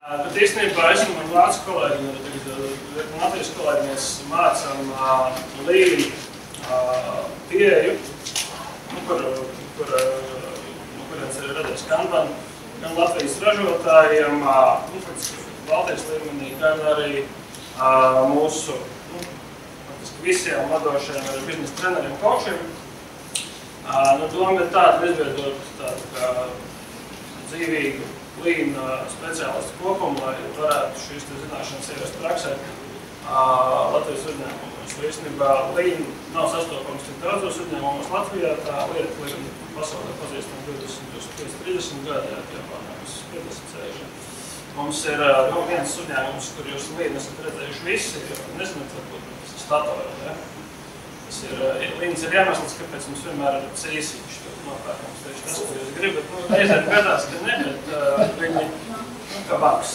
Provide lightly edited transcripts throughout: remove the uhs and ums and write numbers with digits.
Bet īstenībā es un vācu kolēģi, Latvijas kolēģi, mēs mācām Lean pieeju, kurienes ir radies Kanban, gan Latvijas ražotājiem, Baltijas līmenī, gan arī mūsu visiem vadošajiem arī biznesa treneriem, kočiem. Doma ir tāda izveidot tādu kā dzīvīgu Lean speciālistu kopumu, lai varētu šīs zināšanas ievest praksē Latvijas uzņēmumos. Īstenībā Lean nav sastopams tik daudzos uzņēmumos Latvijā, tā lieta Lean pasaulē pazīstam 20–30 gadi, Japānā mums 50–60. Mums ir viens uzņēmums, kur jūs Lean esat redzējuši visi, jo nezināt, varbūt tas ir Statoil. Leans ir iemesls, kāpēc mums vienmēr ir cīsiņš. Nopērkams tieši tas, ko jūs gribat. Reizēm gadās, ka ne, bet viņi, kā baks.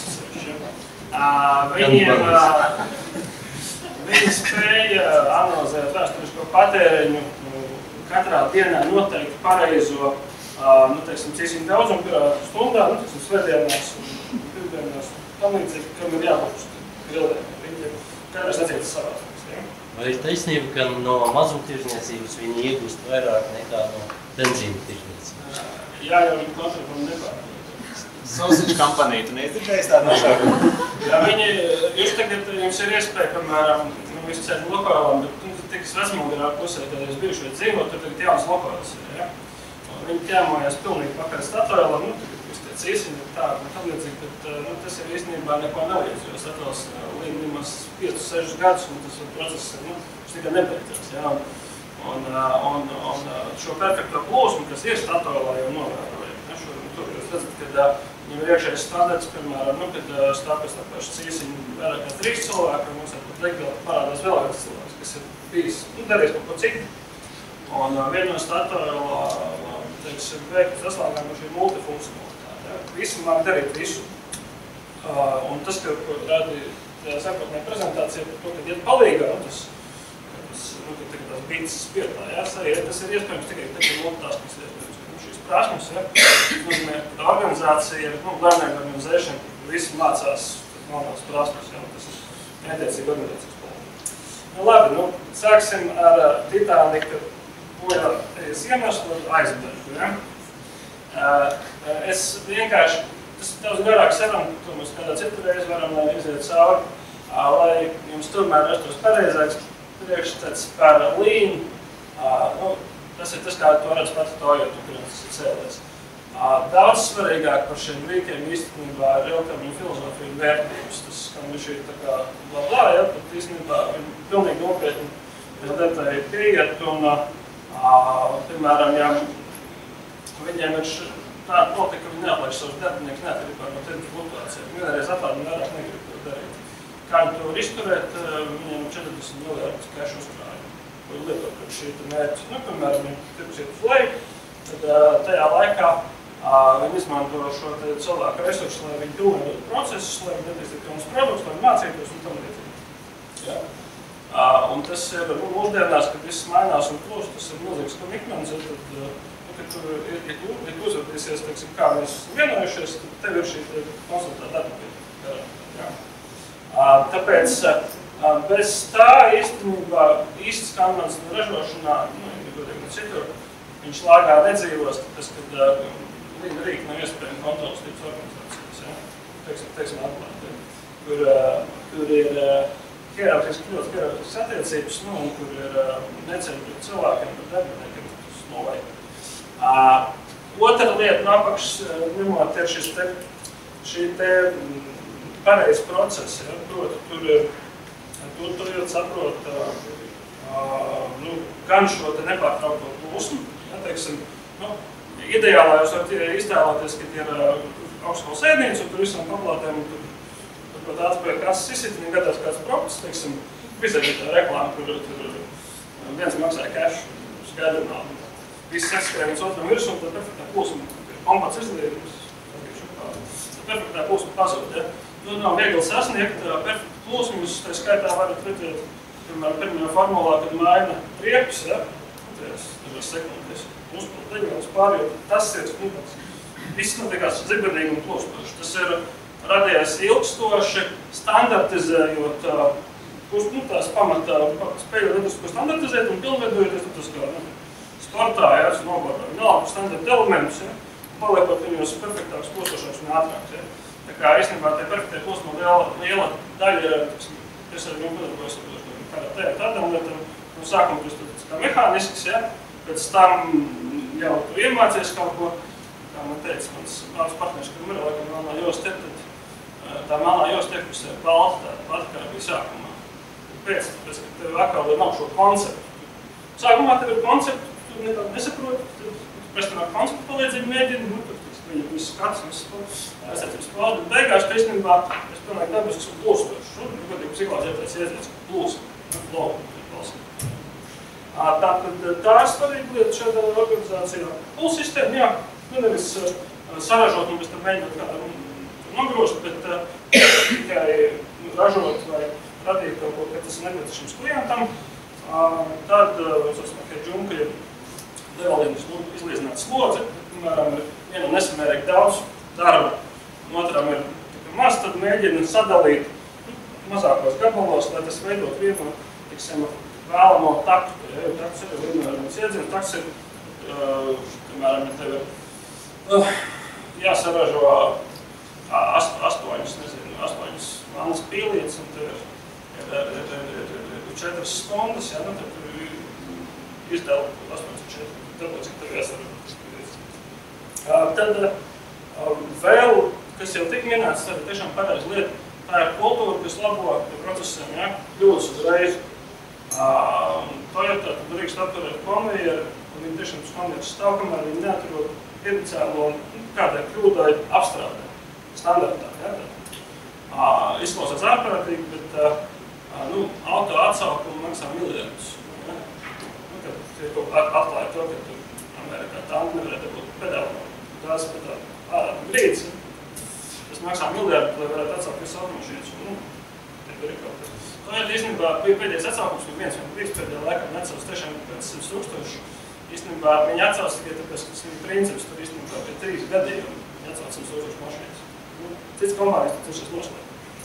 Viņi spēja analizēt vēsturisko patēriņu, katrā dienā noteikti pareizo, cīsiņu daudzumu pirā stundā, svētdienās un pirmdienās, tam līdzīgi, kam ir jābūt grildēm. Viņi katrs atcītas savās. Vai ir taisnība, ka no mazumtirdzniecības viņi iegūst vairāk nekā no benzīna tirdzniecības? Jā, jau viņi kontrabandu nepārdod. Sausage company, tu neizdzirdējies tādu nošāku? Jā, jūs tagad, jums ir iespēja, piemēram, visi ceļu lokālam, bet tikas vecmūgarā pusē, kad jūs bijuši dzīvot, tur tagad jaunas lokālas ir, ja? Viņi ķēmojās pilnīgi pakaļ Statoilam, tagad jūs tie cīsiņi ir tādi, tam līdzīgi, bet tas ir īstenībā neko nelīdz, jo Statoils līdz 5–6 gadus, un tas process ir, tikai nebeidzās, ja? Un šo perfekto plūsmu, kas ir Statoilā, jau novērojam, ja? Tur jūs redzat, kad viņam ir iekšējais standarts, piemēram, kad stāpēc tā paši cīsiņi vairāk kā 3 cilvēki, un mums pat legāli parādās vēl viens cilvēks, kas ir bijis, darījis kaut ko citu. Un viena no Statoilā, veikt saslāgām šī multifunkcionalitāte. Ja? Visi māk darīt visu. Un tas, ko rādīja sākotnējā prezentācija par to, kad iet palīgā, tas bītas spietā, ja? Tas ir iespējams tikai tad, kad multitasking ir iespējams. Šīs prasmes, ja? Tā organizācija ir learning organization, kur visi mācās tās prasmes, ja? Tas ir mētiecīga organizācijas plāna. Labi, sāksim ar Titanika bojāties iemeslu aizbergu. Ja? Es vienkārši, tas daudz garāk saruna, to mēs kādā citu reizi varam iziet cauri, lai jums tomēr rastos pareizāks priekšstats par Lean. Tas ir tas, kā to redz pati Toyota, kuriem tas ir cēlies. Daudz svarīgāk par šiem rīkiem īstenībā ir ilgtermiņa filozofija un vērtības. Tas, kam viņš ir tā kā blā, ja, tad īstenībā viņi pilnīgi nopietni detaļi pieiet un, piemēram, ja viņiem ir tāda politika, ka viņi neatlaiž savus darbinieks neatkarībā no tirgus fluktuācijām. Vienreiz atlādni vairāk negrib to darīt. Kā viņi to var izturēt, viņiem 40 miljardus kešu uzkrājumu. Ko lietot par šī mērķi. Piemēram, viņi tirgus iet uz leju, tad tajā laikā viņi izmanto šo cilvēku resursu, lai viņi tūnētu procesus, lai viņi attīstītu jaunas produktus, lai viņi mācītos un tam līdzīgi. Ja? Un tas ir mūsdienās, kad viss mainās un plūst, tas ir milzīgs komitments, kad tu uzvedīsies, teiksim, kā mēs vienojušies, tad tev ir šī konsultēta darba pie. Tāpēc bez tā īstenībā īsts kanvans ražošanā, citur, viņš lāgā nedzīvos, tāpēc, kad līdz rīk nav iespējami kontrolas tips organizācijas, ja? Teiksim atklāti, kur ir hierarhiski ļoti hierarhiskas attiecības, un kur ir necēļu pret cilvēkiem, pret darbiniekiem, tas novajag. Otra lieta no apakšas, ņemot, ir šī te pareiz procesi, ja? Tur ļoti saprot gan šo te nepārtraukto plūsmu, ja? Teiksim, ideālā jūs varat iztēloties, ka ir augstskolas ēdnīca, un tur visam paplātēm, un tur atspēja kases izsit, un gadās kāds produkts, teiksim, visai tā reklāma, kur viens maksāja kešu, skaidru naudu. Viss atskrēja viens otram virs, un tad perfektā plūsma, kompats izlietums, tad perfektā plūsma pazūd, ja? Nav viegli sasniegt perfektu plūsmu, jūs tā skaitā varat redzēt, piemēram, pirmajā formulā, kad maina riepus, ja? Dažās sekundēs, uzpildu leģionus pārējot, tas ir, viss notiekās dzibenīgi un plūstoši. Tas ir radies ilgstoši, standartizējot tās pamata spēļu radus, ko standartizēt un pilnveidojoties tas kā sportā, ja, snowboardā, vienalga standarta elementus, ja, paliekot viņos perfektāks, postošāks un ātrāks. Ja. Tā kā īstenībā tie perfektie posmi liela daļa, es arī padarbojos ar tādām lietām, no sākuma tas kā mehānisks, ja, pēc tam jau tu iemācies kaut ko, kā man teica, mans partners, ka ir laikam melnā josta, tad tā melnā josta iekpusē balta, tāda pati kā bija sākumā. Pēc, ka tev atkal nav šo konceptu. Sākumā tev ir konceptu, tu nekādu nesaproti, tad pēc tam ar konceptu palīdzību mēģini, tad viņi visu skats, aizsēcības plādu, bet beigās, ka īstenībā es pilnīgi dabisks un plūstošs. Godīgi psikolāzētais iedziens, ka plūst, flow, tātad tā ir svarīga lieta šādā organizācijā. Pulsu sistēma, jā, nevis saražot un pēc tam mēģināt kādam nogrost, bet tikai ražot vai radīt kaut ko, ka tas ir nepieciešams klientam. Tad, džunka ir devalīgas izlīdzināt slodzi, piemēram, ir vienam nesamērīgi daudz darba, un otram ir maz, tad mēģina sadalīt mazākos gabalos, lai tas veidot vienu, tiksim, vēlamo taktu. Ja, takts ir vienmērums iedziens, takts ir, piemēram, ja tev ir jāsaražo 8 manas pīlītes, un tev ir 4 stundas, ja, nu, tad tu izdēli 8,4, tāpēc, cik tev jāsaražo. Tad vēl, kas jau tik minēts, tad ir tiešām pareiza lieta, tā ir kultūra, kas labo procesiem, ja, kļūdas uzreiz. Toyota drīkst apturēt konvejeru, un viņi tiešām uz konvejeru stāv, kamēr viņi neatrod iedicēlo kādai kļūdai apstrādē, standartā. Ja? Izklausās ārprātīgi, bet auto atsaukumu maksā miljardus. Ja? Kad tie atklāja to, ka tur Amerikā tanki nevarēja dabūt pedālu, tās pedālu ārā brīdis. Tas maksā miljardu, lai varētu atsaukt visu automašīnas. Tad ir kaut kas. Toyota īstenībā bija pēdējais atsaukums, kur viens un bijis pēdējā laikā neatsauks tiešām pēc 100 000. Īstenībā viņi atsauks tikai tāpēc, ka tas viņa princips tur īstenībā pie 3 gadiem viņi atsauks 100 000 mašīnas. Cits kompānijas tur šis noslēg.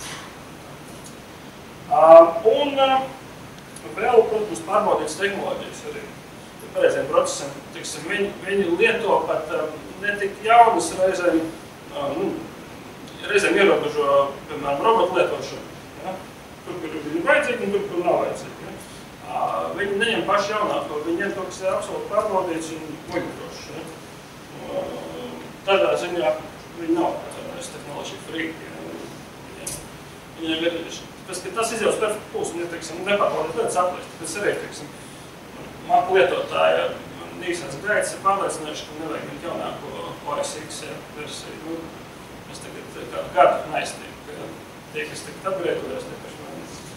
Un vēl, protams, pārbaudītas tehnoloģijas arī pareiziem procesiem. Tiksim, viņi lieto pat ne tik jaunas reizēm, reizēm ierobežo, piemēram, robotu lietošanu. Ja? Tur, kur viņi ir vajadzīgi un tur, kur nav vajadzīgi. Ja? Viņi neņem paši jaunāko, viņi ņem to, kas ir absolūti pārbaudīts un monitorošs. Ja? Tādā ziņā viņi nav tehnoloģija frīki. Ja? Viņiem ir, tāpēc, ka tas izjauts perfektu pulsu, un, ja, teiksim, nepārbaudīt lietas aplēst, tāpēc arī, teiksim, maku lietotāja Nīsans Gaits ir pārliecinājuši, ka nevajag viņu jaunāko OS X versiju. Mēs tagad gadu neiztīm, ka tie, kas tagad upgradeojas, tie paši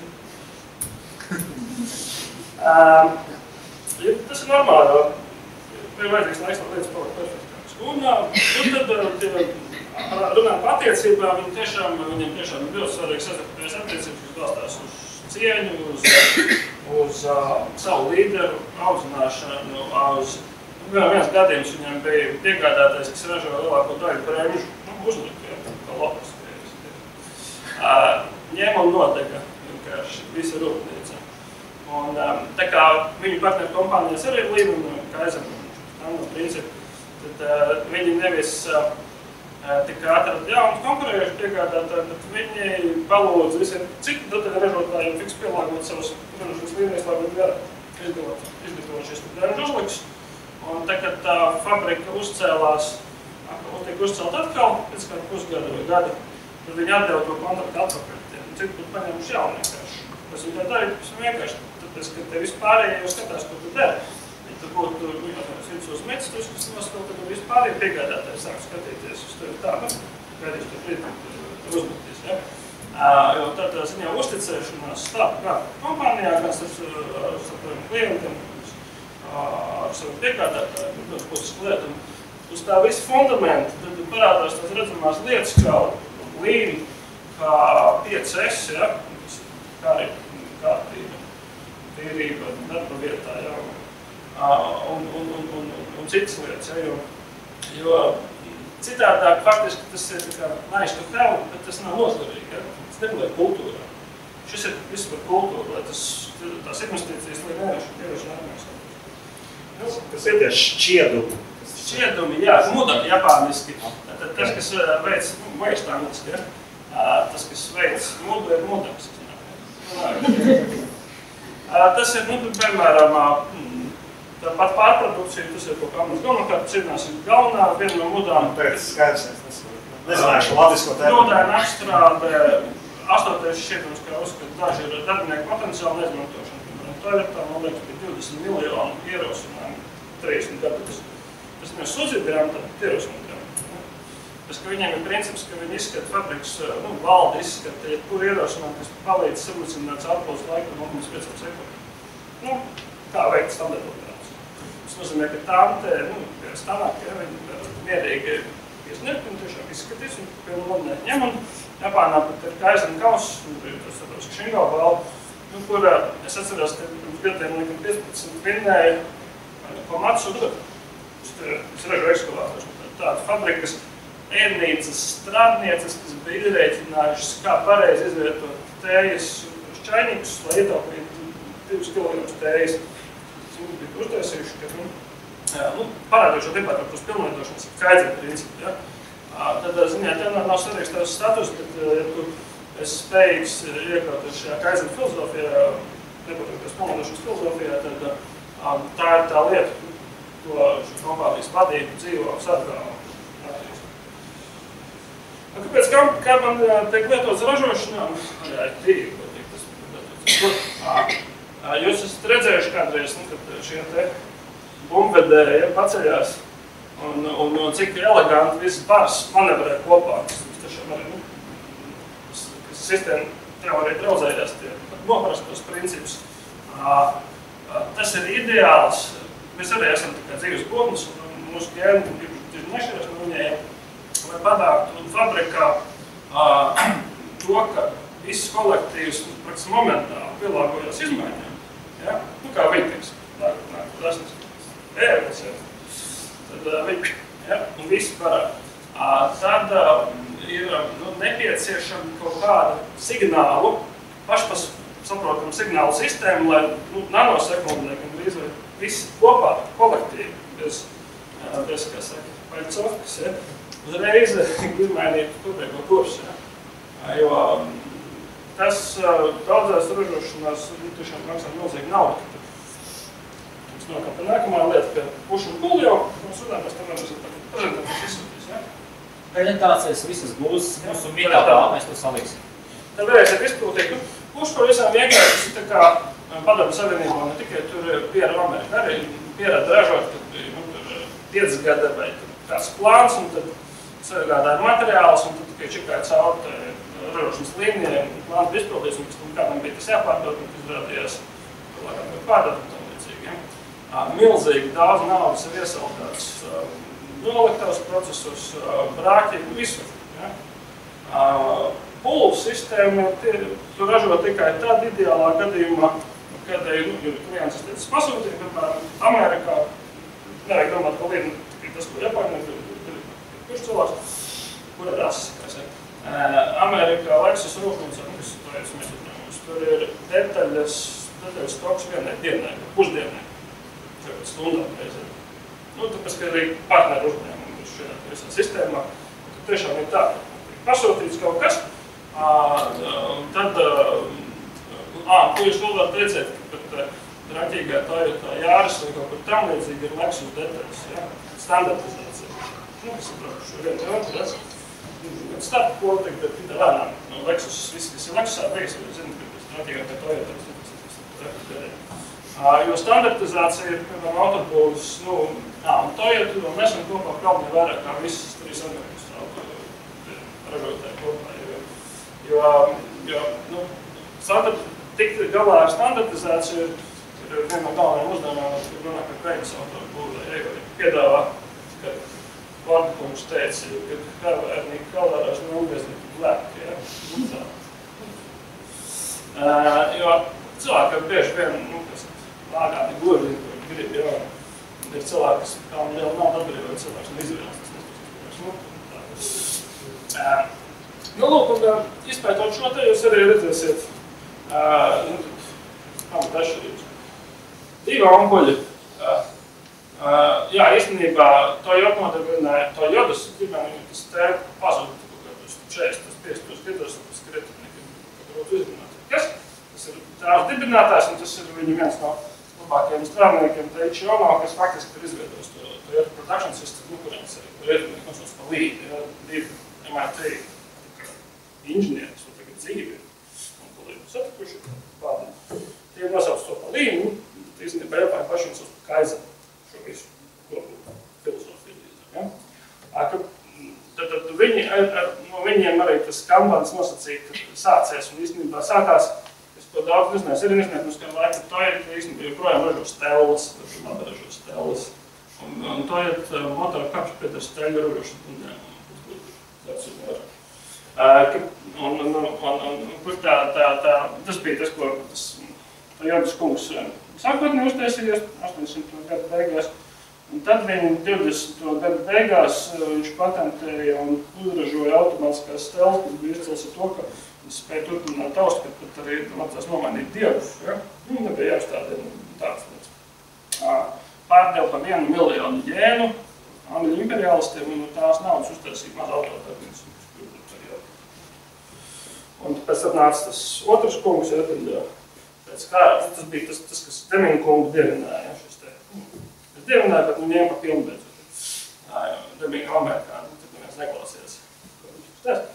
tas ir normāli, ir vajadzīgs laiks, lai lietas paliek perfektākas. Un tad, runājot par attiecībām, viņiem tiešām ir ļoti svarīgi sastarpējās attiecības, kas balstās uz cieņu, uz savu līderu audzināšanu, viens gadījums viņam bija piegādātais, kas ražo lielāko daļu prēmžu, uzliku, kā lopas. Ņēma un nodega vienkārši visa rūpnīca. Un tā kā viņu partneru kompānijas arī ir līmeni, kā aizem principi, tad viņi nevis tik atrada jaunu konkurējuši piegādātāju, bet viņi palūdz visiem citu detaļu ražotājiem fiks pielāgot savus ražošanas līmenis, lai viņi varētu izgatavot šīs brēnžu uzlikus. Un tā, kad tā fabrika uzcēlās, tiek uzcelt atkal, pēc kādu pusgadu vai gadu, tad viņi atdeva to kontraktu atpakaļ. Citi būtu paņēmuši jaunu vienkārši. Tas viņi tā darīja, tas vienkārši, tāpēc, ka te vispārējie jau skatās, ko tu dari. Ja tu būtu viens uz metis, tu uzskatās, tad vispārējie piegādātāji sāk skatīties uz tevi tā, gaidīšu to brīdi, tur uzmetīs. Ja? Jo tādā ziņā uzticēšanās stāv gan kompānijā, gan ar saviem klientiem, ar saviem piegādātājiem, ar puses klientam. Uz tā visa fundamenta tad parādās tās redzamās lietas, kā Lean, kā 5S, ja? Kā arī kārtība, tīrība, darba vietā, ja? Un citas lietas, ja? Jo Citādāk, faktiski tas ir tā kā nice to have, bet tas nav nozīmīgi, ja? Tas nepaliek kultūrā. Šis ir viss par kultūru, lai tās investīcijas, lai neieroši nākamās. Kas ir tie šķiedumi? Šķiedumi, jā, mudami japāniski. Tad tas, kas veids, vairs angliski, ja? Tas, kas veids mudu, ir mudams. Tas ir, piemēram, tāpat pārprodukcija, tas ir kaut kā mums galvenokārt cīnās, ir galvenā viena no mudām. Pēc skaidrs, es nezināju šo latvisko terminu. Nodaina apstrāde, 8. šķietums, kā uzskata, daži ir darbinieku potenciāli neizmantošana. Piemēram, Toyotā, man liekas, bija 20 miljonu ierosinājumu 30 gadus. Tas mēs sūdzībām, tad ierosinājumu. Tas, ka viņiem ir princips, ka viņi izskata fabrikas, valde izskata, ja kur ierosinājumu, kas palīdz samulcināt atpūst laiku 0,5 sekundi. Kā veikt standarta operāciju. Tas nozīmē, ka tām te, stanāk, ja viņi mierīgi iesniegt un tiešām izskatīs un pilnu labi ņem. Japānā pat ir Kaizen kauss, tas ir Šingo balva, kur es atceros, ka pirms gadiem 15 vinnēja Komatsu Dura. Tas ražo ekskavātors. Tāda fabrikas ēdnīcas strādnieces, kas bija izreicinājušas, kā pareizi izvietot tējas šķainikus, lai ietaupītu 2 kg tējas. Viņi bija uztaisījuši, ka parādījušo debatu uz pilnveidošanas Kaizen principu. Ja? Tad, ziņā, tev nav svarīgs tavs status, bet, ja tu esi spējīgs iekļauties šajā Kaizen filozofijā, nepatoties pilnveidošanas filozofijā, tad tā ir tā lieta, ko šī kompānijas vadība dzīvo sargā un attīst. Kāpēc kā man tiek lietots ražošanā? Jā, ir tīri, ko tiek tas lietots. Jūs esat redzējuši kādreiz, kad šie te bumbvedēji paceļās un cik eleganti viss bars manevrē kopā. Tas tiešām arī, sistēma teorija draudzējās tie noprastos principus. Tas ir ideāls. Mēs arī esam tikai dzīves būtnes, un mūsu ģēni ir nešķiras no viņiem, lai panāktu fabrikā to, ka viss kolektīvs praktiski momentā pielāgojās izmaiņām. Ja? Kā viņi tiks, tad viņi, ja? Un visi parāda. Tad ir nepieciešama kaut kāda signālu, pašsaprotamu signālu sistēmu, lai nanosekundē, gan drīz vai visi kopā, kolektīvi, bez kā saka, paļcovkas, ja, uzreiz izmainīt kopējo kursu. Ja. Jo tas daudzās ražošanās tiešām maksā milzīgi naudu. Mums nokāp nākamā lieta, ka pušu un puli jau, un sudām mēs tam varam prezentācijas izsūtīs. Ja. Prezentācijas visas būs mūsu mitā, mēs to saliksim. Tad varēsiet izpildīt. Pušu par visām vienkārši tā kā Padomu Savienībā ne tikai tur piera Amerika, arī pierāda ražot, kad tur 5 gada vai kāds plāns, un tad sagādāja materiālus, un tad tikai čikāja caur ražošanas līnijai, un plāns bija izpildīts, un pēc tam kādam bija tas jāpārdod, un izrādījās pārdod un tam līdzīgi. Ja. Milzīgi daudz naudas ir iesaldēts noliktavas procesos, brāķi, visur. Ja. Pulu sistēma tu ražo tikai tad ideālā gadījumā, kad ir klients pasūtīja, piemēram, Amerikā, nevajag domāt, ka viena tikai tas, ko Japāņi ir kurš cilvēks, kur ir rases. Amerikā Lexus rūpnīcā, kas tur ir detaļas stoks vienai dienai, pusdienai, stundām reizē. Tāpēc, ka arī partneru uzņēmumi šajā visā sistēmā, tad tiešām ir tā, pasūtīts kaut kas, tad, ko jūs vēl varat redzēt, ka pat draņķīgā Toyotā Jāris vai kaut kur tam līdzīgi ir Lexus detaļas, ja? Standartizācija. Tas ir šo vienu otru, ja? Starp politika, bet tā lēnām. Lexus, viss, kas ir Lexusā bijis, jūs zināt, ka draņķīgā kā Toyotā. Jo standartizācija ir, piemēram, autobūvas, un Toyota, un mēs esam kopā kalni vairāk kā visas 3 Amerikas ražotāji kopā. Jo tikt galā ar standartizāciju ir viena no galvenajām uzdevumiem, kad runā par Kreigas autobūvē. Piedāvā, ka Vārdakungs teica, ka kravērnīgi kalvārās neugrieznieki lēki. Ja? Jo cilvēki bieži vien, lāgāni gluži, grib, jo ir cilvēki, kas kā liela nauda atbrīvoja cilvēks un izvēlas. Nu, lūk, un izpētot šo te, jūs arī redzēsiet pamata atšķirības. Divi ampuļi. Jā, īstenībā Toyota nodarbināja Toyotas, tas te pazūd 45 gados, tas krita nekad grūti izrunāt. Kas? Tas ir tās dibinātājs, un tas ir viņu viens no labākajiem strādniekiem, Teiči Ono, kas faktiski ir izveidojis Toyota Production System, kurienes arī par ietumīgi nosauc pa līdi, divi MIT inženieri, kas tagad dzīvi un palīdzi satikuši pārdi. Tie nosauc to pa līdi, īstenībā Japāņi paši nosauc pa Kaizenu, šo visu kopu filosofiju. Ja? Tad viņi, no viņiem arī tas kanbans nosacīja, ka sācies un īstenībā sākās, es to daudz nezināju, es arī nezināju, mums kā laika Toyota īstenībā joprojām ražo Stellas, ražo Stellas. Un Toyota motoru kapš pēc ar steļu ražošanu. Kur tas bija tas, ko Toyotas kungs sākotnēji uztaisījies 80. gadu beigās. Un tad viņi 20. gadu beigās viņš patentēja un uzražoja automātiskās steļas, kas bija izcels ar to, ka viņš spēja turpināt taust, ka pat arī mācās nomainīt dievus. Ja? Nebija jāuzstādē tāds lietas. Pārdeva par 1 miljonu jēnu Angļu imperialistiem un tās naudas uztaisīja maz autodarbības. Un pēc tam nāca tas otrs kungs, ja, pēc kā, tas bija tas kas Deming kungu dievināja, šis te. Es dievināju, bet viņiem pa pilnu beidzot. Deming amerikāni, tad neviens neklausījās, ko viņš teica.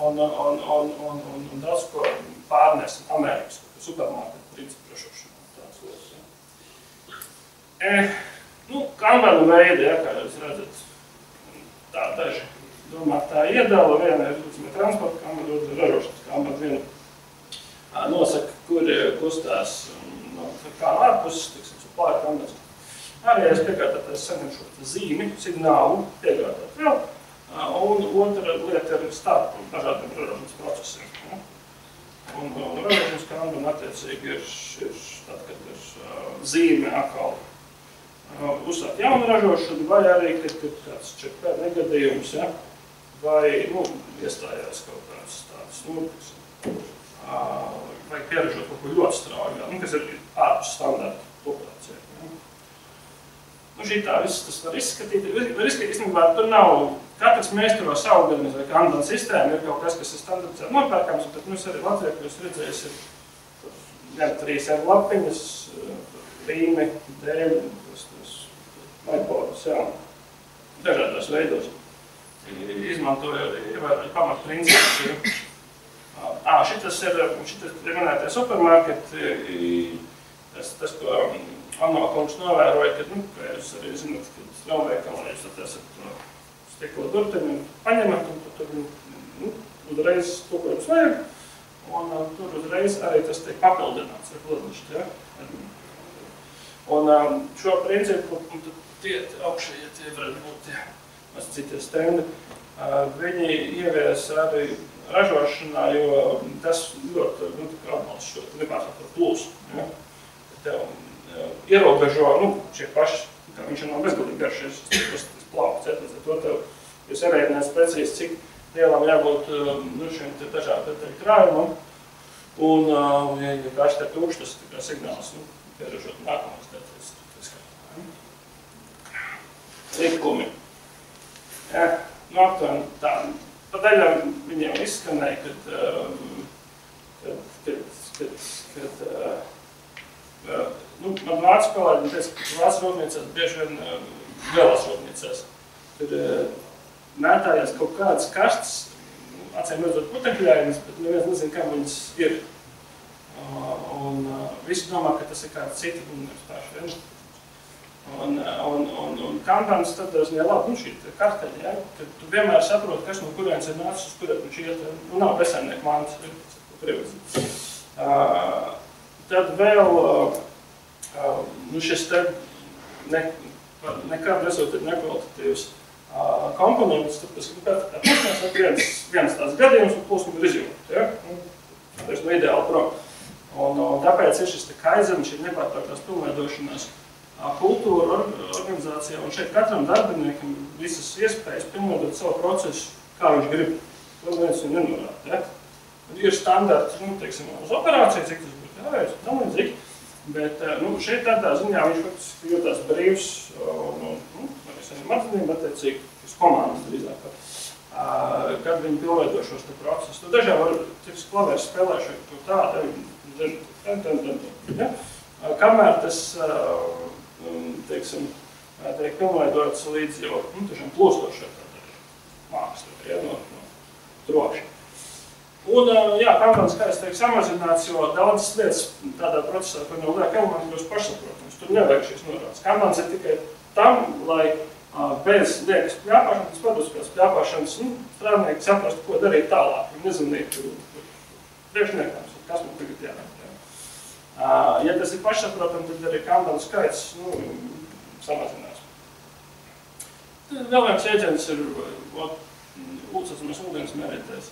Un daudz ko pārnes Amerikas supermarketu principu ražošanu. Tāds lietas, ja. Kanbanu veidi, ja, kā jūs redzat, tā daži. Domāt, tā iedala, viena ir transporta kanbana, otra ražošanas kanbana, viena nosaka, kur kustās kā no ārpuses, tiksim, supply kanbanas. Arī es piegādātājs saņem šo zīmi, signālu, piegādāt vēl, un otra lieta ir starp dažādiem ražošanas procesiem. Ja? Un ražošanas kanbana attiecīgi ir tad, kad ir zīme atkal uzsākt jaunu ražošanu, vai arī, kad ir kāds ČP negadījums, ja? Vai iestājās kaut kāds tāds nurkas, vai pieražot kaut ko ļoti strauji, kas ir ārpus standarta operācija. Ja? Šī tā viss tas var izskatīt. Īstenībā tur nav, katrs mēsturo savu gadījums vai kanbana sistēma, ir kaut kas ir standartizēti nopērkams, bet mums arī Latvijā, ko jūs redzējis, ir 3 ar lapiņas, rīmi, dēļi, iPodus, jā, dažādos veidos. Izmantoja arī pamatprincipus. Šitas ir minētie supermarketi, tas, ko Anno kungs novēroja, kad, kā jūs arī zināt, kad lielveikalā jūs tad esat stikla durteņu paņemat, un tur uzreiz to, ko jums vajag, un tur uzreiz arī tas tiek papildināts ar gladišķi, ja? Un šo principu, tie augšējie tie varētu būt tie citie stendi, viņi ievies arī ražošanā, jo tas ļoti atbalsts šo nepārtraukto plūsu. Ja? Tev ierobežo, šie paši, kā viņš nav bezgalīgi garš, tas plaukts, ja? To tev jūs ierēdinās precīzi, cik lielam jābūt šiem te dažādi krājumam, un ja kāds te tūkš, tas tikai signāls, pieražot nākamās detaļas. Likumi. Ja, aptuveni tā. Pa daļām viņiem izskanēja, man vācu kolēģi teica, ka vācu rūpniecēs bieži vien lielās rūpniecēs. Tur mētājās kaut kādas kastes, acīm redzot putekļainas, bet neviens nezina, kam viņas ir. Un visi domā, ka tas ir kāds cita universitāšu viens. Un kanbans tad ziņā labi, šī karteļa, ja? Kad tu vienmēr saproti, kas no kurienes ir nācis, uz kurien viņš iet, nav bezsaimnieku mājas, privatizē. Tad vēl šis te nekad rezultēt nekvalitatīvs komponents, tāpēc, ka plūsmēs viens tās gadījums un plūsmu ir izjūgt, ja? Tas no ideāli prom. Un tāpēc ir šis te Kaizen, šī nepārtrauktās pilnveidošanās kultūra organizācijā, un šeit katram darbiniekam visas iespējas pilnveidot savu procesu, kā viņš grib. Vēl viens viņu nenorāda. Ja? Ir standarti, teiksim, uz operāciju, cik tas būtu jāveic, tam līdzīgi, bet šeit tādā ziņā viņš faktiski jūtās brīvs un arī saviem atzinību attiecīgi uz komandas drīzāk, kad viņi pilnveido šos te procesus. Dažām var, cik klavērs spēlēšot to ja? Kamēr tas, teiksim, tiek pilnveidots līdz jau, tiešām plūstošai māksla, ja, no trokšņa. Un, jā, kantāns skaits tiek samazināts, jo daudzas lietas tādā procesā, kur nav liek elementi, kļūst pašsaprotams. Tur nevajag šīs norādes. Kantāns ir tikai tam, lai bez liekas pļāpāšanas, tas padus pēc pļāpāšanas, strādnieki saprastu, ko darīt tālāk. Viņi nezinītu priekšniekams, kas man tagad jādara. Ja tas ir pašsaprotam, tad arī kantāns skaits samazinās. Vēl viens ieģens ir ūdens mērītājs.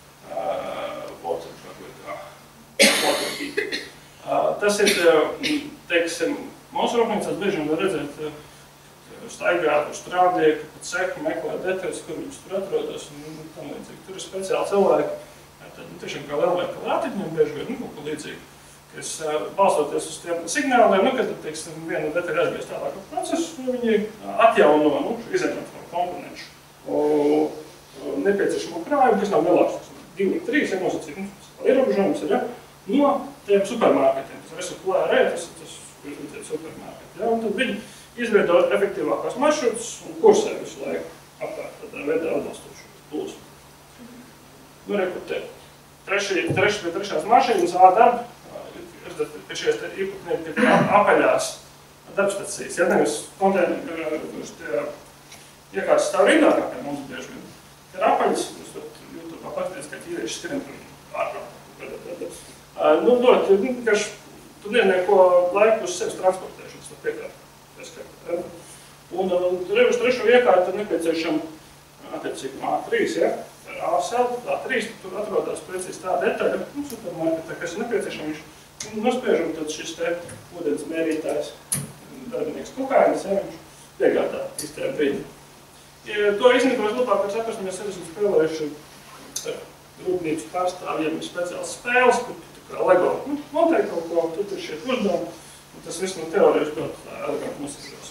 Tas ir, teiksim, mūsu rūpnīcās bieži var redzēt, staigāt uz strādnieku, pat seku, meklēt detaļas, kur viņš tur atrodas un tam līdzīgi. Tur ir speciāli cilvēki, tad tiešām kā lielveikali rātiņiem bieži vien, kaut ko līdzīgi. Kas balstoties uz tiem signāliem, kad, teiksim, viena detaļa aizbies tālāk procesu, viņi atjauno, izētot no komponenšu nepieciešamo krājumu, kas nav nelāks. 2 vai 3, ja nosacīt, ierobežojums ir, ja, no tiem supermarketiem. Tas resuplērē, tas supermarketi, ja, un tad viņi izveido efektīvākās maršrutus un kursē visu laiku apkārt, tādā veidā atbalstošu plūsmu. Reku te. Trešās mašīnas darba, pēc šies īpatnieki tikai apaļās darbstacijas, ja nevis kontēneri, iekārtas stāv rindā, kā mums bieži vien. Ir apaļas, jūs varat YouTube'ā paskatīties, ka tīrieši skrien tur ārprāt. Vienkārši tu nenieko laiku uz sevis transportēšanas, tā piekārt. Un uz trešo iekārtu ir nepieciešama attiecīgi A3, ja? A7, A3, tur atrodas precīzi tā detaļa, supermarketā, kas ir nepieciešama, viņš nospiež, un tad šis te ūdens mērītājs darbinieks kukainis, ja, viņš piegādā īstajā brīdī. To īstenībā es labāk saprast, mēs arī esam spēlējuši ar rūpnīcu pārstāvjiem speciāls spēles, kur tu kā Lego montē kaut ko, tur ir šie uzdevumi, un tas viss no teorijas ļoti eleganti nosakļos.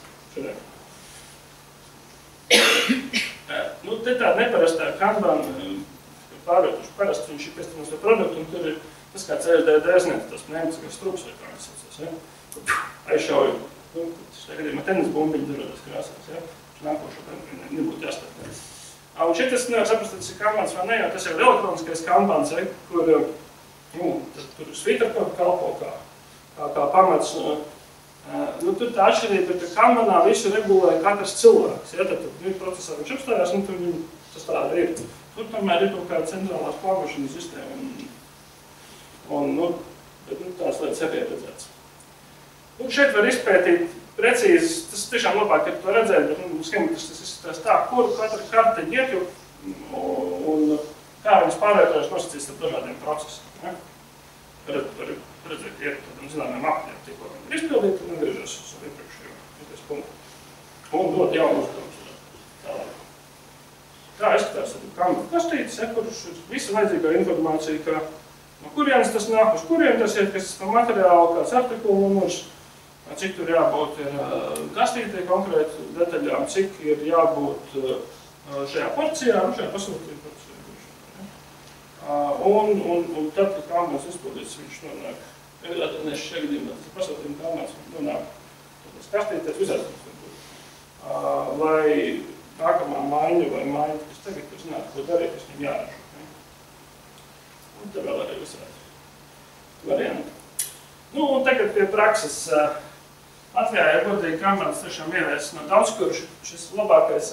Te tā neparastā kanban pārvietuši parasti, viņš ir pēc to produktu, un tur ir tas kā CSDD zniet, tas pneumatiskas strups vai kā viņš saucas, ja? Aizšauju, gadījumā tenis bumbiņi dažādās krāsās, ja? Nākošo nebūtu jāstāv. Un šeit es nevaru saprast, tas ir kanbans vai ne, jo tas ir elektroniskais kanbans, kur tur svītarkodu kalpo kā pamats. Tur tā atšķirība ir, ka kanbanā visu regulē katrs cilvēks. Ja, tad viņa procesā viņš apstājās, un tur tas tā arī ir. Tur tomēr ir kaut kāda centrālās plānošanas sistēma. Bet tās lietas arī ir redzēts. Šeit var izpētīt precīzi, tas tiešām labāk ir to redzēt, bet schematis tas izskatās tā, kur katra karte iet, un kā viņas pārvietojas nosacīs ar dažādiem procesiem. Ja? Var redzēt, iet tādam zināmiem apļiem, tikko viņi ir izpildīti, un atgriežas uz savu iepriekšējo punktu. Un dot jaunu uzdevumus tālāk. Kā izskatās kanbana kastītes, kur ir visa vajadzīgā informācija, no kurienes tas nāk, uz kurien tas iet, kas no materiāla, kāds artikulu numurs, cik tur jābūt ir kastītē konkrēti detaļām, cik ir jābūt šajā porcijā, šajā pasūtījuma porcijā. Un tad, kad kanbans izpildīts, viņš nonāk, šajā gadījumā, tas pasūtījuma kanbans nonāk kastītēs visāds, lai nākamā maiņa vai maiņa, kas tagad, kas zinātu, ko darīt, kas viņam jāražo. Un te vēl arī visādi varianti. Un tagad pie prakses. Latvijā, ja godīgi kanbans tiešām ievies no daudz, kur šis labākais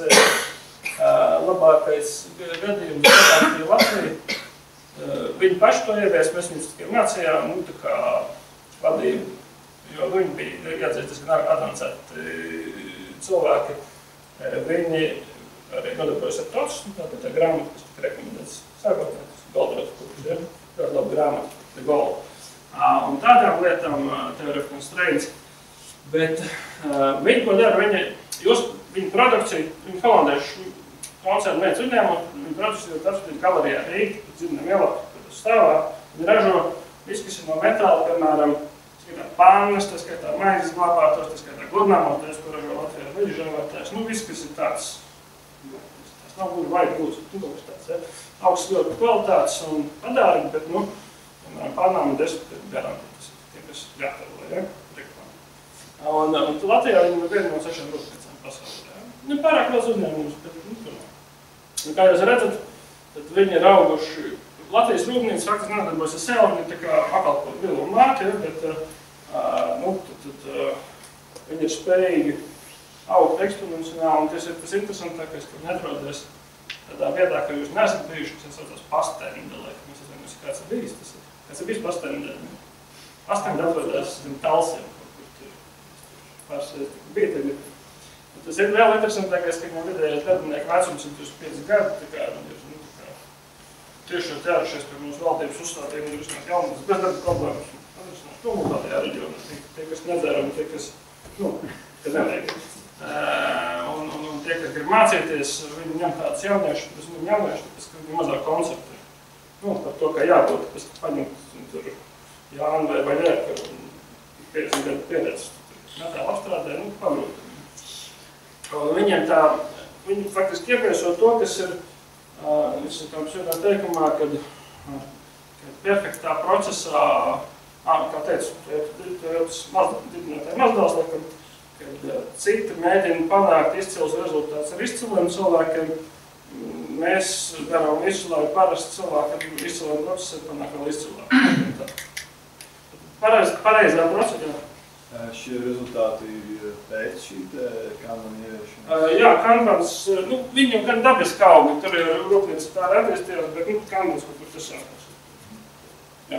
gadījums bija Latvija. Viņi paši to ievies, mēs viņus tikai mācījām, tā kā vadību, jo viņi bija jāatzīst diezgan advancēti cilvēki. Viņi arī nodarbojas ar procesu, tātad tā grāmata, kas tika rekomendēts sākotnē, tas Goldrots, kurš ir ļoti laba grāmata, The Gold. Un tādām lietām Theory of Constraints Bet viņi, ko dara, viņa produkcija, viņa holandiešu koncernu viens uzņēmums, viņa produkcija ir tas, viņa galerijā Rīga, dzirdinām ielāku stāvā, viņi ražo visu, kas ir no metāla, piemēram, pannas, tā skaitā maizes glabātos, tā skaitā gludināmoties, ko ražo Latvijā veļužāvētājs, viss, kas ir tāds, tas nav gluži vajag gluži, kaut kas tāds, ja? Augsts ļoti kvalitātes un padārgi, bet, piemēram, pannām ir 10 garantija, tas ir tie, kas gatavo, ja? Un Latvijā viņi ir viena no 6 rūpniecēm pasaulē, ja? Pārāk liels uzņēmums, bet, kā jūs redzat, tad viņi ir auguši, Latvijas rūpnīca faktiski nedarbojas ar sevi, viņi tā kā pakalpo vielu un mārķi, ja? Bet, viņi ir spējīgi augt eksponenciāli, un tas ir tas interesantākais, ka viņi atrodas tādā vietā, ka jūs neesat bijuši, kas saucās Pastendele, mēs atvainojamies, kāds ir bijis, kāds ir bijis Pastendele. Pastendele atrodas zem Talsiem, kur tur pārsēs bija tagad. Tas ir vēl interesantākais, ka viņam vidējais darbinieku vecums ir 25 gadi, tā kā viņi ir tieši ķērušies pie mūsu valdības uzstādījuma un risināt jaunas bezdarba problēmas. Tādajā reģionā, tie, kas nedzēra un tie, kas, ka nevajag. Un tie, kas grib mācīties, viņi ņem tādus jauniešus, tas viņam jaunieši, tāpēc, ka viņi mazāk koncepti. Par to, kā jābūt, tāpēc, ka paņemt tur Jānu vai Jērka, 50 gadu pieredzes, metāla apstrādē, pagrūti. Viņiem tā, viņi faktiski ievieso to, kas ir, izsakām šādā teikumā, kad perfektā procesā, kā teicu, dibinātāji mazdās, laikam, kad citi mēģina panākt izcils rezultāts ar izciliem cilvēkiem, mēs darām visu, lai parasti cilvēki ar izciliem procesiem panāk vēl izcilāk. Pareizā procedūra. Šie rezultāti ir pēc šī Kanban ieviešanas? Jā, Kanbans, viņam gan dabiski augi, tur ir rūpnīca tā arī attīstījās, bet Kanbans kaut kur tas sākās. Jā.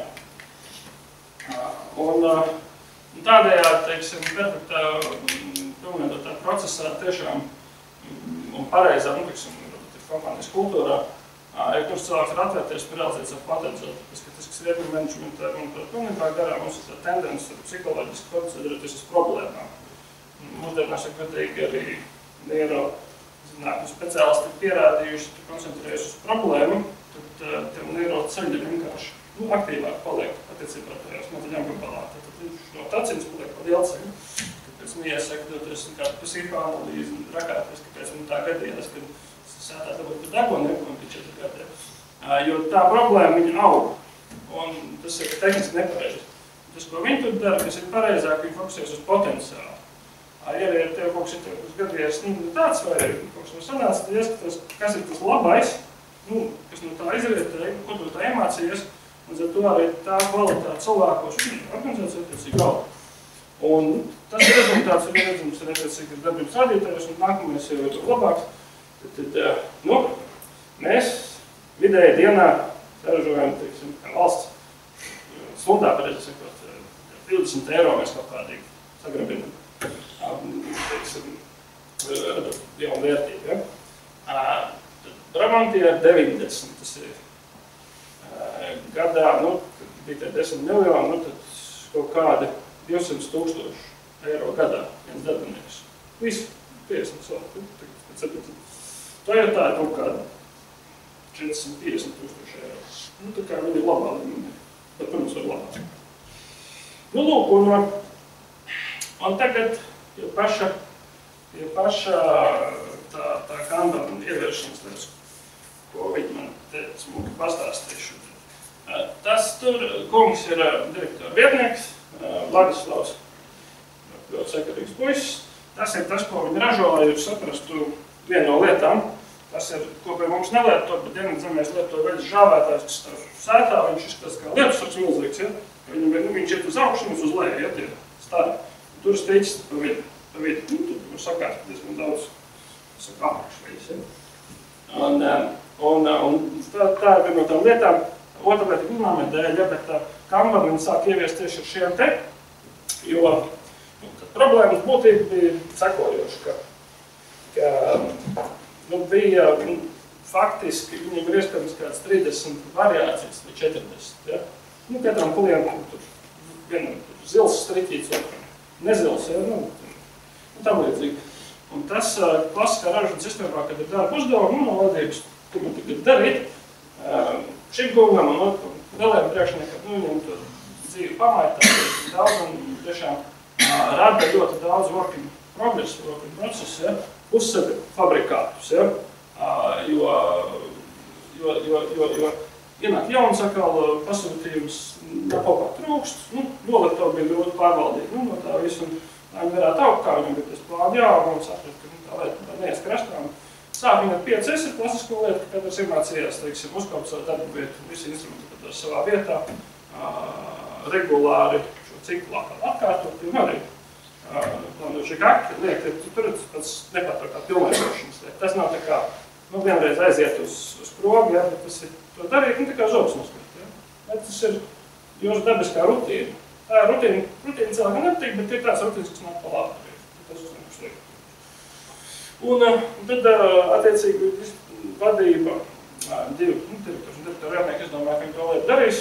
Un tādējādi, teiksim, perfektā pilnveidotā procesā tiešām un pareizā, teiksim, kompānijas kultūrā, ja kurš cilvēks var atvērties pie realizēt savu potenciālu, tāpēc, ka tas, kas ir iepriekš menedžmentā, manuprāt, pilnībā garā, mums ir tā tendence psiholoģiski koncentrēties uz problēmām. Mūsdienās ir gadīgi arī neiro speciālisti ir pierādījuši, ka koncentrējas uz problēmu, tad tiem neiro ceļi vienkārši aktīvāk paliek attiecībā tajās notaļām gabalā. Tad viņš no tacins paliek pa lielceļu, kāpēc neiesakoties kādu psihoanalīzi, rakāties, kāpēc man tā gadījās, kad sētā dabūt par degonu, pie 4 gadiem. Jo tā problēma viņa aug, un tas ir tehniski nepareizi. Tas, ko viņi tur dara, kas ir pareizāk, viņi fokusēs uz potenciālu. Ja ir tev kaut kas ir gadījies tāds vai kaut kas no sanāca, tad ieskatās, kas ir tas labais, kas no tā izrietēja, ko tur tā iemācījies, un ar to arī tā kvalitāte cilvēkos organizācija attiecīgi aug. Un tas rezultāts ir redzams attiecīgi darbības rādītājos, un nākamais jau ir labāks. Tad, mēs vidēji dienā saražojam, teiksim, kā valsts stundā, pareizi sakot, 20 eiro mēs kaut kādīgi sagrabinam, teiksim, jaunu vērtību, ja? Bramantī ir 90, tas ir gadā, bija tie 10 miljoni, tad kaut kādi 200 000 eiro gadā viens darbinieks. Visu 50 cilvēku. Toyotā ir kaut kāda 450 000 eiro. Tā kā viņi ir labā līmenī, bet, protams, var labāk. Lūk, un tagad jau paša tā Kanban ievēršanas lietas, ko viņi man te smuki pastāstīšu. Tas tur kungs ir direktora vietnieks, Vladislavs, ļoti sakarīgs puisis. Tas ir tas, ko viņi ražo, lai jūs saprastu vienu no lietām. Tas ir, ko pie mums nelieto, bet Dienvidzemēs lieto veļas žāvētājs, kas stāv sētā, viņš izskatās kā lietusargs milzīgs, ja? Viņš iet uz augšu un uz leju, ja, tie stāri. Tur ir steiķis pa vidu. Tur sakārt diezgan daudz, apakšveļas, ja? Un tā ir viena no tām lietām. Otra lieta gunāmē dēļ, ja, bet Kanban viņi sāk ieviest tieši ar šiem te, jo problēmas būtība bija sekojoša, ka bija faktiski, viņiem ir iespējams kāds 30 variācijas vai 40, ja? Katram klientam tur vienam zils striķīts, otram nezils, ja, un tam līdzīgi. Un tas klasiskā ražošanas sistēmā, kad ir darba uzdevumi, no vadības, ko man tagad darīt, šim guvnam un galējiem priekšniekam, viņiem to dzīvi pamaitā, daudz un tiešām rada ļoti daudz working progress, working process, ja, uzsaka fabrikātus, ja, jo ienāk jauns atkal pasūtījums, kaut kā trūkst, nolikt to bija grūti pārvaldīt, no tā visu, un viņi varētu augt, kā viņam bija tas plāni jāaug, un saprast, ka tā lieta neies krastām. Sāk viņa 5S ir klasisko lietu, ka katrs iemācījās, teiksim, uzkaupt savu darbu vietu, visi instrumenti padara savā vietā, regulāri šo ciklu atkārtot, un arī šī kakti liek, tur ir tāds nepārtraukā pilnveidošanas lieta. Tas nav tā kā, vienreiz aiziet uz krogu, ja, bet tas ir to darīt, tā kā žogs noskatīt, ja. Bet tas ir jūsu dabiskā rutīna. Tā ir rutīna cilvēkam nepatīk, bet ir tāds rutīns, kas nāk pa labi. Tas uzņemums liek. Un tad, attiecīgi, vadība, divi direktori vēlnieki, es domāju, ka viņi to lietu darīs.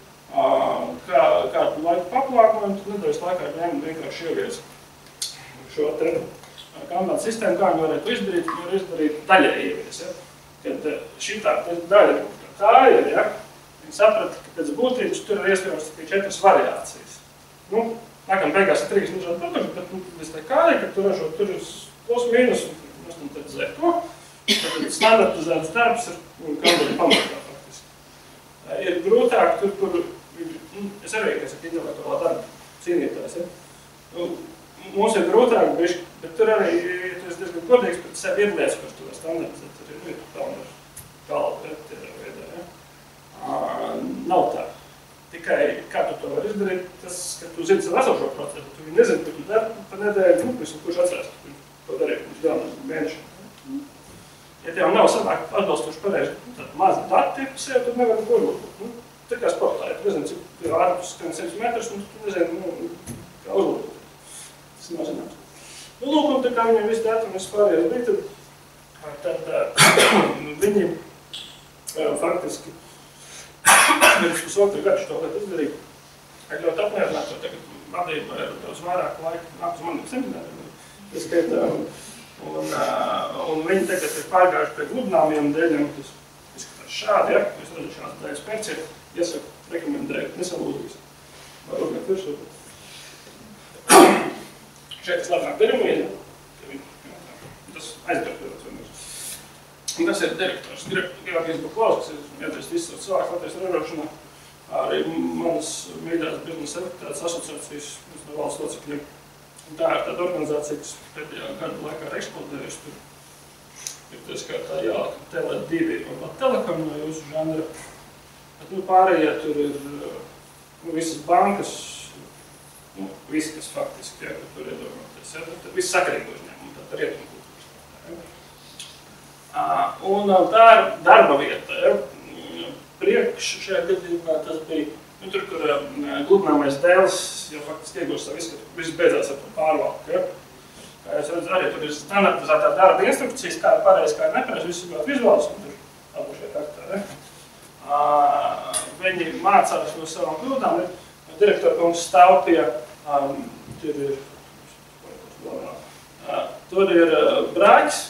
Kādu laiku paplākojumu, tad nedēļas laikā viņiem vienkārši ievies šo kanditātu sistēmu, kā viņi varētu izdarīt, viņi var izdarīt daļai ievies. Ja? Kad šitā daļa, kā ir, ja? Viņi saprata, ka pēc būtības tur ir iespējams tikai 4 variācijas. Nākam beigās ir 3 dažādi produkti, bet viss tā kā ir, ka tur ražot, tur ir plus mīnus, un mēs tam tad zēr to. Tad standartizēts darbs ir kanditāti pamatā faktiski. Ir grūtāk tur, kur es arī, kas ir intelektuālā darba cīnītājs, ja? Mums ir grūtāk bišķi, bet tur arī, tu esi diezgan godīgs pret sevi ir lietas, kuras tu var standartizēt, tur ir kalendar galva pret veidā, ja? Nav tā. Tikai, kā tu to var izdarīt, tas, ka tu zini savu esošo procesu, tu nezini, ko tu dari pa nedēļu, kurš atcerās, ka tu to darīji pirms galvenā mēnešiem. Ja tev nav sanāk atbalstoši pareizi, tad mazi dati sev, tad nevar neko uzlabot. Tā kā sportā, ja tu nezini, cik tev ārpus skan 100 metrus, tu nezini, kā uzlabot. Tas nav zināms. Lūk, un tā kā viņiem visi dati un viss pārējais bija, tad viņi faktiski pirms pusotru gadu to lietu izdarīja. Ir ļoti apmierināti, jo tagad vadība ir daudz vairāk laika nāk uz maniem semināriem. Un viņi tagad ir pārgājuši pie gludināmiem dēļiem, tas izskatās šādi, ja? Jūs redzat šādas dēļas pērciet, iesaku, rekomendēju, nesalūdīs. Vai uzgāt virsū. Šeit tas labāk darījumu ir, tas aizdarbojas vienmēr. Un tas ir direktors. Georgijs Buklaus, kas ir ietrist izsauts cilvēku Latvijas ražošanā, arī manas mīļās biznesa aktivitātes asociācijas no valsts locekļiem. Tā ir tāda organizācija, kas pēdējā gadu laikā ir eksplodējusi. Tur ir tas kā tā jālaka Tele2 un Telekom no jūsu žanra. Bet pārējie tur ir visas bankas, visi, kas faktiski, ja, tur iedomāties. Ja, tad visi sakarīgi uzņēmumi, tad rietumkultūras. Un tā ir darba vieta. Ja. Priekš šajā gadījumā tas bija tur, kur gludināmais dēls jau faktiski iegūst savu izskatu, viss beidzās ar pārvalku. Ja. Kā jūs redzat, arī tur ir standartizētā darba instrukcijas, kā ir pareizi, kā ir nepareizi, viss ir vizuāls, un tur abušie kaktā. Ja. Viņi mācās no savām kļūdām. Direktora kungs stāv pie, tur ir brāķis,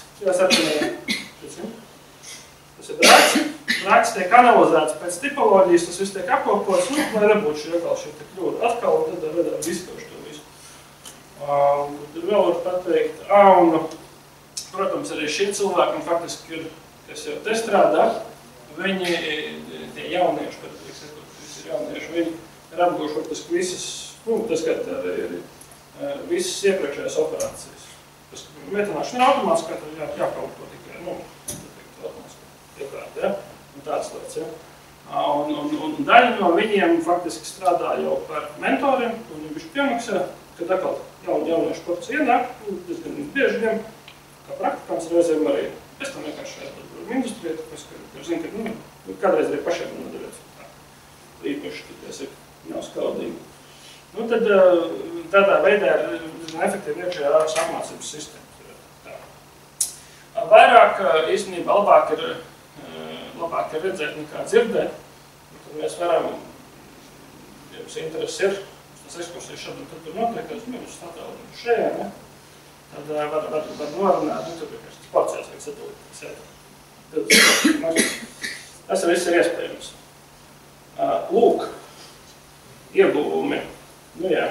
tas ir brāķis tiek analizēts pēc tipoloģijas, tas viss tiek apkopots, lai nebūtu šī kļūda atkal, un tad vedām izskaušu to visu. Tur vēl var pateikt, un, protams, arī šie cilvēki, faktiski ir, kas jau te strādā, viņi, tie jaunieši, kad visi ir jaunieši, viņi ir apguvuši faktiski visas, tas kā arī ir visas iepriekšējās operācijas. Tas, ka metināšana ir automātiskā, tad jākalpo tikai, automātiskā iekārta, ja? Un tāds lietas, ja? Un daļa no viņiem faktiski strādā jau par mentoriem, un viņi bišķi piemaksā, kad atkal jauniešu korpus ienāk, diezgan bieži viņiem, kā praktikants reizēm arī, pēc tam vienkārši šeit būtu industrija, tāpēc, ka zinu, ka kādreiz arī pašiem nodarēts tā īpaši, kad jāsaka, nav skaudīgi. Tad tādā veidā ir efektīvi iekšējā ārpus apmācības sistēmas. Vairāk īstenībā labāk ir redzēt nekā dzirdēt. Tad mēs varam, ja jums interesi ir, tas ekskursijas šad un tur notiekās, viņš attēlot šajā, ne? Tad var norunāt, tur vienkārši porcijās vajag sadalīt. Tas viss ir iespējams. Lūk, ieguvumi. Nu jā.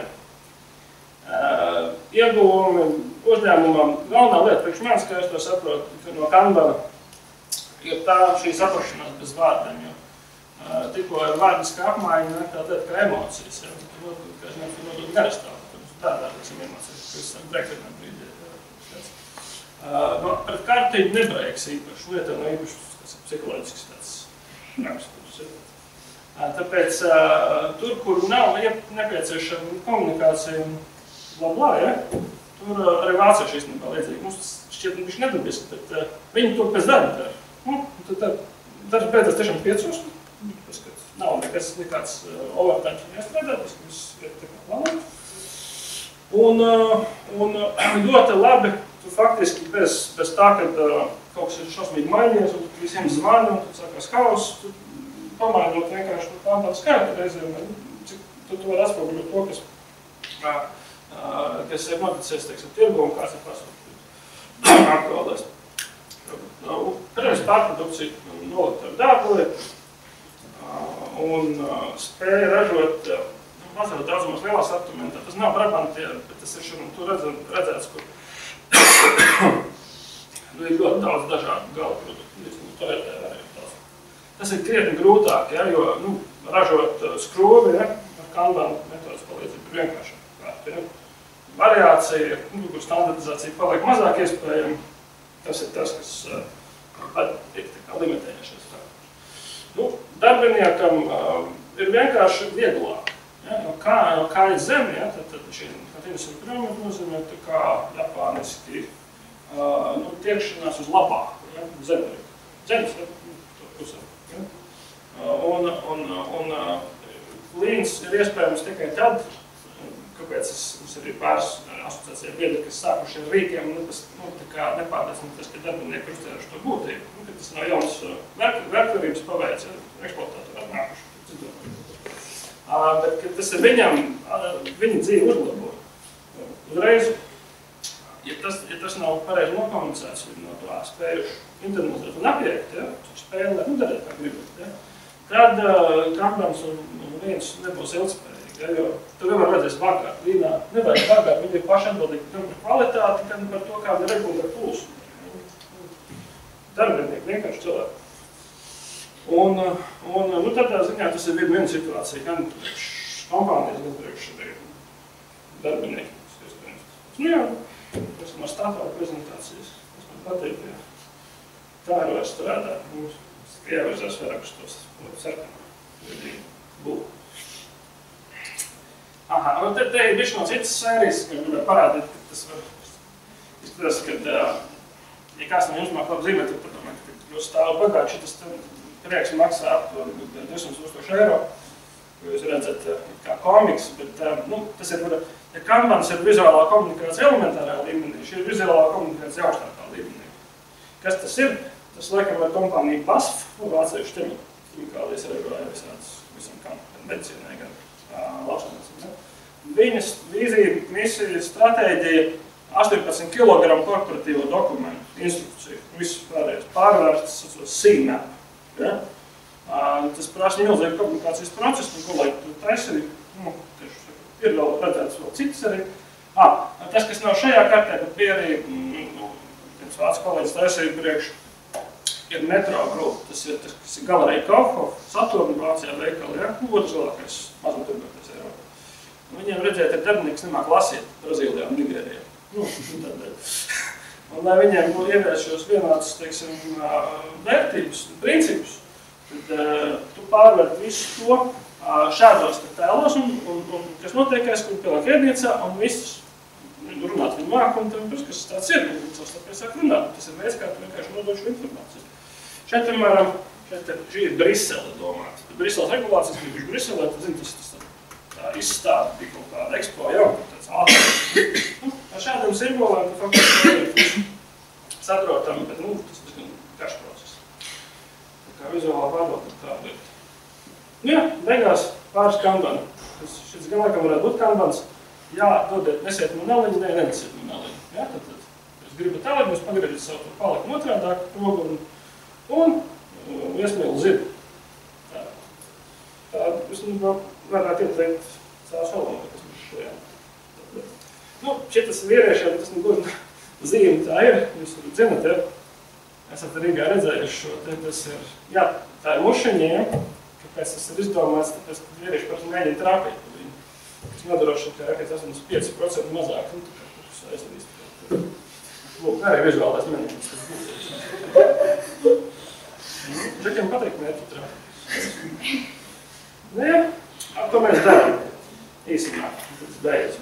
Ieguvumi uzņēmumam. Galvenā lieta, priekš manis, kā es to saprotu, no Kanbana, ir tā šī saprašanās bez vārdiem. Tikko ir vārdiska apmaiņa, tā lieta kā emocijas. Kā es nodot garastāvu. Tādā teiksim emocijas, kas esam breakthrough brīdī. Pret kārtību nebreiks īpaši. Lieta no īpaši psiholoģisks tāds raksturs. Tāpēc tur, kur nav nepieciešama komunikācija blablā, ja, tur arī vācieši īstenībā līdzīgi. Mums tas šķiet viņš nedabiski, bet viņi to pēc darba dara. Tad darbs beidzās tiešām 5. Nav nekāds overtime jāstrādā, tas viss ir tā kā plānot. Un ļoti labi, tu faktiski bez tā, kad kaut kas ir šausmīgi mainījies, un tu visiem zvani, un tu sākās haus, tu pamainot vienkārši tādu skaitu reizēm, cik tu vari atspoguļot to, kas ir noticies, teiksim, tirgu un kāds ir aktuālais. Pirms pārprodukcija nolikt ar dārguli un spēja ražot mazāk daudzumos lielā sortimentā. Tas nav Brabantie, bet tas ir šodien tur redzēts, kur ir ļoti daudz dažādu gala produktu. Tas ir krietni grūtāk, ja, jo ražot skrovi, ja, ar Kanban metodas palīdzību ir vienkāršāk. Ja. Variācija, kur standartizācija paliek mazāk iespējama, tas ir tas, kas ir limitējušies. Darbiniekam ir vienkārši vieglāk. Ja, no kā ir zeme, ja, tad šī kontinuous improvement nozīmē tā kā japāniski tiekšanās uz labāku, ja, zemi. Zemes, ja, to pusē. Ja. Un līns ir iespējams tikai tad, kāpēc mums ir pāris asociācija biedri, kas sākuši ar rīkiem, tas nepārliecinoties, ka darbinieki uztēruši to būtību. Kad tas nav jauns vērtības paveids, ja, eksploatātori atnākuši. Bet, kad tas ir viņa dzīvi uzlabo. Uzreiz, ja tas nav pareizi nokomunicēts, viņi no to spējuši internalizēt un apiekt, ja, spēlēt, darīt kā gribat, ja, tad Kanbans un viens nebūs ilgspējīgi, ja, jo tu nevar redzēs vagāt. Vīnā nevajag vagāt, viņi ir paši atbildīgi gan par kvalitāti, gan par to, kāda ir regulāra pulsu. Darbinieki, vienkārši cilvēki. Un tādā ziņā tas ir viena situācija, gan priekš kompānijas, gan priekš darbinieki. Jā, esam ar stāvāju prezentācijas, kas man patīk, ja. Tā ir vairs strādāt, mums ievirzās vairāk uz tos sarkanā būtu. Te ir bišķi no citas sērijas, ka gribētu parādīt, ka tas var izskatās, kad, ja kāds no jums māk labi zīmēt, tad padomāt, ka jūs stāv bagāči, tas prieks maksā ap 200,000 eiro, ko jūs redzat kā komiks, bet tas ir, ja Kanbans ir vizuālā komunikācija elementārā līmenī, šī ir vizuālā komunikācija augstākā līmenī. Kas tas ir? Tas laikam ar kompāniju BASF, vāciešu ķimikālijas regulēja visam kam, gan medicīnai, gan lauksaimniecībai. Viņas vīzija, misija, stratēģija 18 kg korporatīvo dokumentu, instrukciju, visu pārvērsts CMAP. Ja? Tas prasa milzīgu komunikācijas procesu, un kolēģi to taisīja, ir vēl redzēts vēl citas arī. Tas, kas nav šajā kartē, bet bija arī viens vācu kolēģis taisīja priekš, ir metro grupa, tas ir Galerija Kaufhof, Saturn Vācijā veikali, ja? Otrs lielākais mazumtirgotais Eiropā. Viņiem redzēt, ir darbinieks nemāk lasīt Brazīlijā un Nigērijā. Un lai viņiem ievies šos vienādas, teiksim, vērtības, principus, tad tu pārvērt visu to šādos tēlos, un kas notiekais, kur pielāk ēdniecā, un viss runāt viņu māk, un tev, kas tāds ir, un tāpēc sāk runāt. Tas ir veids, kā tu vienkārši nodod šo informāciju. Šeit, piemēram, šī ir Brisele domāta. Briseles regulācijas, kad viņš Briselē, tad zini, tas tā izstāda bija kaut kāda ekspo, jau tāds ātrāk. Ar šādiem simboliem tu faktiski saprotam, bet, tas ir garš process. Tā kā vizuālā pārvalda tāda ir. Jā, beigās pāris Kanbana. šis gan laikam varētu būt kanbans. Jā, dodiet, nesiet man naliņu, nenesiet man naliņu. Ja, tad jūs gribat tālāk, jūs pagriežat savu paliku otrādāk rogu un iesmēlu zidu. Tā, jūs varētu ieteikt savā šalomā, kas mums šajā. Nu, šitas vīriešiem, tas gluži zīme tā ir, jūs zināt, ja? Esat Rīgā redzējuši šo, tas ir, jā, tā ir mušiņiem, kāpēc tas ir izdomāts, tāpēc, ka vīrieši parasti mēģina trāpīt par viņu, kas nodrošina, ka rakets 85% mazāk, nu, tā kā tas aizlīst. Lūk, arī vizuālais mēģinājums, tas būtu. Džekiem patīk mērķi trāpīt. Nu, jā, ko mēs darām īsumā, tas beidz.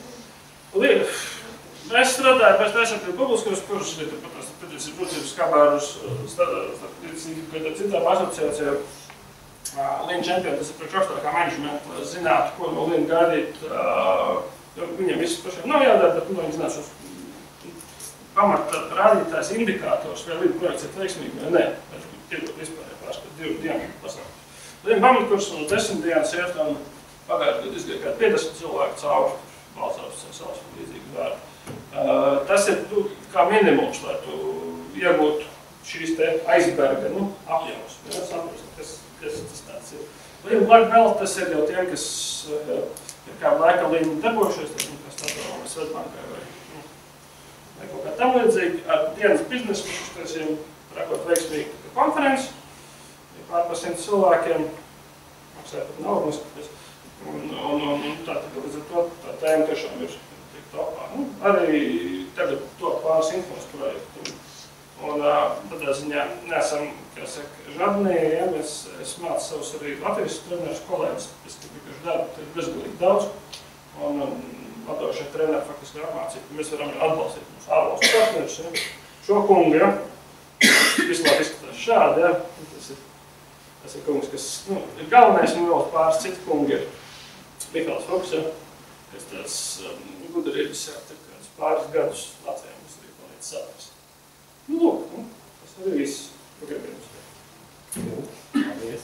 Mēs strādājam, mēs neesam pie publiskos kursus, tad ir būtības kabārus, citām asociācijām. Lean Champion, tas ir priekšaugstākā menedžmenta, lai zinātu, ko no Lean gaidīt. Viņiem viss pašiem nav jādara, bet viņi zināt šos pamata rādītājs indikātors, vai Lean projekts ir veiksmīgi vai nē. Tirgot vispārējā pārskatu 2 dienu pasākumus. Lean pamatkurs un 10 dienas iet un pagājušajā gadā izgāja kā 50 cilvēku cauri. Balsās savas līdzīgas vērti. Tas ir kā minimums, lai tu iegūtu šīs te aizberga apjomus. Ja, saprast, kas tas tāds ir. Lean Black Belt tas ir jau tiem, kas ir kādu laiku Lean darbojušies, kas tādā Svetbankai vai kaut kā tam līdzīgi. Ar dienas biznesu uztaisījām prakot veiksmīgi konferenci, pār par 100 cilvēkiem, maksāja pat naudu noskaties. Un tātad līdz ar to tā tēma tiešām ir tik topā. Arī tagad top pāris infos projektu. Un tādā ziņā neesam, kā saka, žadnīgi, ja es mācu savus arī Latvijas treneris kolēģis, es tikai darbu, tur ir bezgalīgi daudz. Un vadošie treneri faktiski apmācīt, ka mēs varam atbalstīt mūsu ārvalstu partnerus. Ja. Šo kungu, ja, vislāk izskatās šādi, ja. Tas ir kungs, kas ir galvenais, un vēl pāris citi kungi ir. Mihāls Foks, ja, kas tās gudrības pāris gadus Latvijā mums arī palīdz saprast. Nu, lūk, tas arī viss pagribējums. Paldies.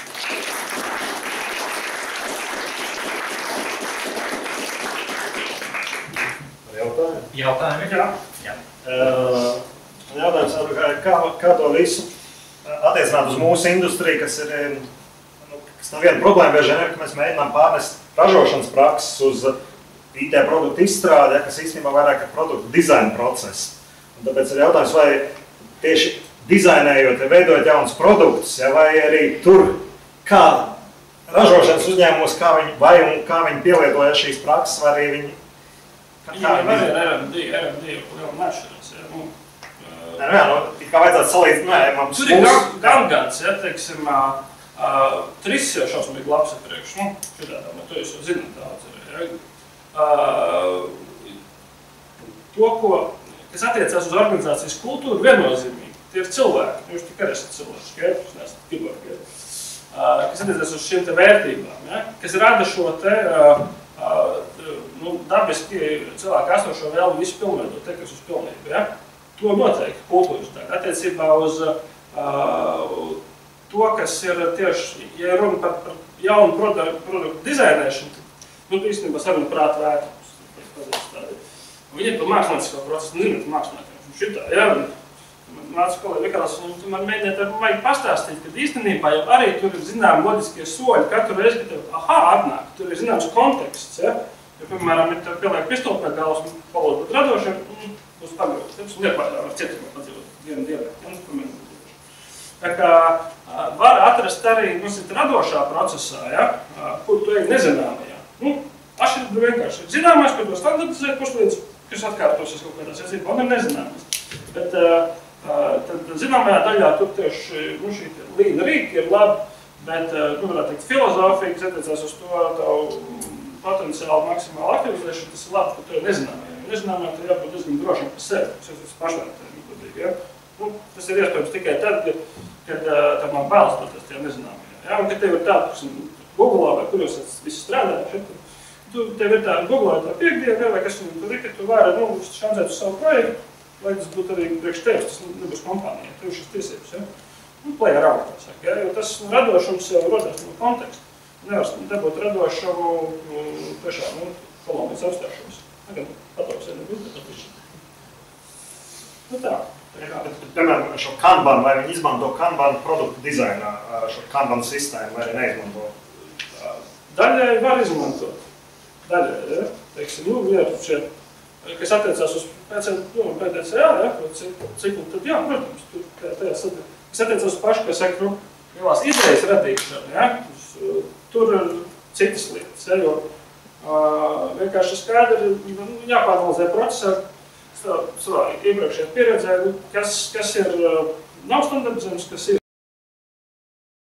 Jautājumi? Jā. Jautājums, kā to visu attiecināt uz mūsu industriju, kas ir, kas nav viena problēma, bieži vien, ka mēs mēģinām pārnest ražošanas prakses uz IT produktu izstrādi, kas īstenībā vairāk ir produktu dizaina process. Un tāpēc ir jautājums, vai tieši dizainējot, veidojot jaunus produktus, ja, vai arī tur, kā ražošanas uzņēmumos, kā viņi pielietoja šīs prakses, vai arī viņi... Viņam arī ir R&D, jau nešķirās, ja. Kā vajadzētu salīdzināt, tur ir gan-gans, ja, teiksim, Tris jau šausmīgi labs ir priekš, šitā, to jūs jau zināt daudz arī, ja. To, kas attiecās uz organizācijas kultūru, viennozīmīgi, tie ir cilvēki, jūs tik arī esat cilvēki, ja, jūs neesat kiborgi, ja. Kas attiecās uz šiem te vērtībām, ja, kas rada šo te, dabiski cilvēku esošo vēlmi visu pilnveidot, kas uz pilnību, ja. To noteikti kultūras tā, attiecībā uz to, kas ir tieši, ja runa par jaunu produktu dizainēšanu, tad, īstenībā saruna prāta vērtības. Viņi ir par māksliniecisko procesu, zināt māksliniekiem. Šitā, ja, nāca kolēģi Mikāls, un man mēģiniet vajag pastāstīt, ka īstenībā jau arī tur ir zinām loģiskie soļi, katru reizi, kad tev, atnāk, tur ir zināms konteksts, ja. Ja, piemēram, ja tev pieliek pistoli pēc galvas un palūdz pat radošiem, būs pagrot, un liepājā var cietumā padzīvot vienu dienu. Tā kā var atrast arī, radošā procesā, ja, kur tu ej nezināmajā. Atšķirība vienkārši ir zināmais, kur to standartizēt puslīdz, kas atkārtosies kaut kādās iecībā, un ir nezināmais. Bet tad zināmajā daļā tur tieši šī līna rīki ir labi, bet, varētu teikt, filozofija, kas attiecās uz to tavu potenciāli maksimāli aktivizēšanu, tas ir labi, ka tu ir nezināmajā. Nezināmajā tu jābūt diezgan drošam par sevi, kas ir pašvērtējumi. Ja? Tas ir iespējams tikai tad, kad tā man bailes doties tajā nezināmajā. Ja? Un kad tev ir tāda, Google vai kur jūs visi strādājuši, tev ir tā Google tā piekdiena, vai kas tur ir, ka tu vari šancēt uz savu projektu, lai tas būtu arī priekš tevis, tas nebūs kompānija, tev šis tiesības. Ja? Play around, tā saka, ja? Jo tas radošums jau rodās no konteksta. nevar dabūt radošu, tiešām, kolonijas apstāšanos. Gan patoks nebūtu, bet atvišķi. Tā. Piemēram, šo Kanban, vai viņi izmanto Kanban produktu dizainā, šo Kanban sistēmu, vai arī neizmanto? Daļai var izmantot. Daļai, ja? Teiksim, ir šie, kas attiecās uz PDCA, ja? Ciklu, tad jā, protams, tajā sadarbībā. Kas attiecās uz pašu, kas saka, lielās idejas radīšanu, ja? Tur ir citas lietas, ja? Jo vienkārši skaidri jāpāranalizē procesā, savā iepriekšējā pieredzē, kas ir nav standardizējums, kas ir